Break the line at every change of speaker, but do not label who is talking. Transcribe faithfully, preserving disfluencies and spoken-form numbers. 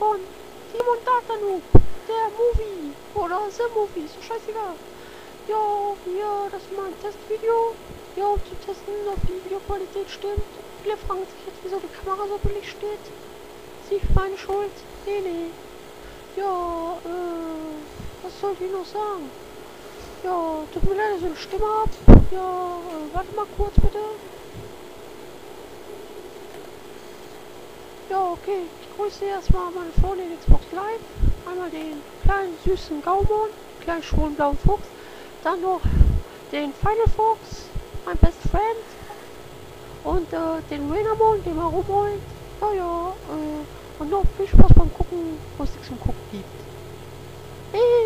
von Simon Datanuk, der Movie oder The Movie, so scheißegal. Ja, hier, das ist mal ein Testvideo. Ja, um zu testen, ob die Videoqualität stimmt. Viele fragen sich jetzt, wieso die Kamera so billig steht. Ist nicht meine Schuld? Nee, nee. Ja, äh, was soll ich noch sagen? Ja, tut mir leid, dass ich eine Stimme hab. Ja, äh, warte mal kurz bitte. Ja, okay. Ich grüße erstmal meine Freunde in Xbox Live. Einmal den kleinen süßen Gaumon, kleinen schwulen blauen Fuchs. Dann noch den Final Fox, mein Best Friend. Und äh, den Renamon, den wir rumholen. Ja, ja. Äh, und noch viel Spaß beim Gucken, wo es nichts zum Gucken gibt. Äh,